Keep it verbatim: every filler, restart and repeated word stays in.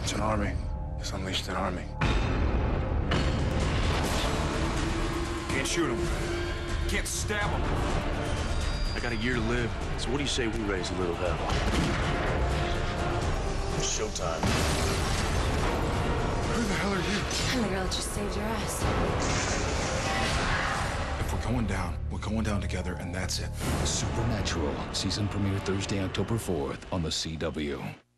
It's an army. It's unleashed an army. Can't shoot him. Can't stab him. I got a year to live. So what do you say we raise a little hell? It's showtime. Who the hell are you? I'm the girl that just saved your ass. If we're going down, we're going down together, and that's it. Supernatural, season premiere Thursday, October fourth on the C W.